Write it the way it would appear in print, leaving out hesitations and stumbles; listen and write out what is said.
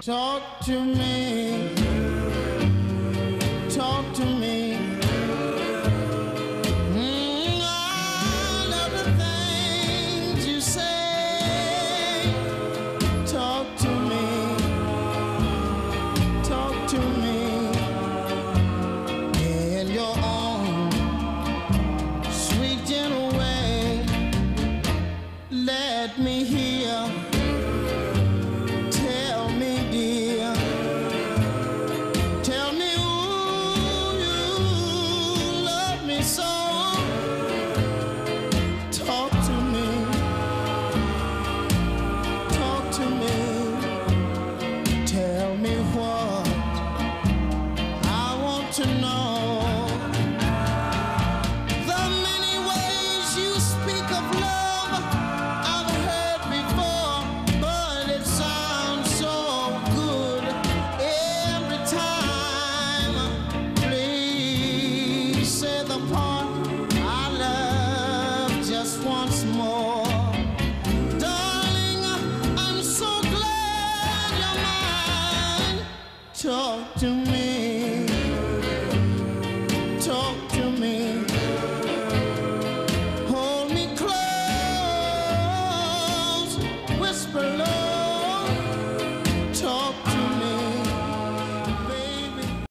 Talk to me, talk to me. All of the things you say. Talk to me, talk to me. In your own sweet gentle way. Let me hear. To know the many ways you speak of love I've heard before, but it sounds so good every time. Please say the part I love just once more. Darling, I'm so glad you're mine. Talk to me.